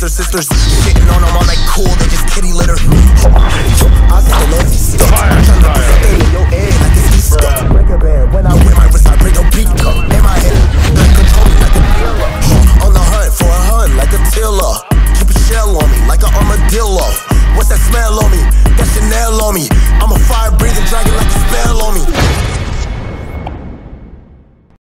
sisters. Shitting on them all like cool, they just kitty litter. I said the lazy stick. I'm trying to put that in your head like it's Easter. Break a band when I wear my wrist, I break a beat cup. In my head, like control me like a dealer. On the hunt for a hun like a tiller. Keep a shell on me like an armadillo. What's that smell on me? That Chanel on me. I'm a fire breathing dragon like a spell on me.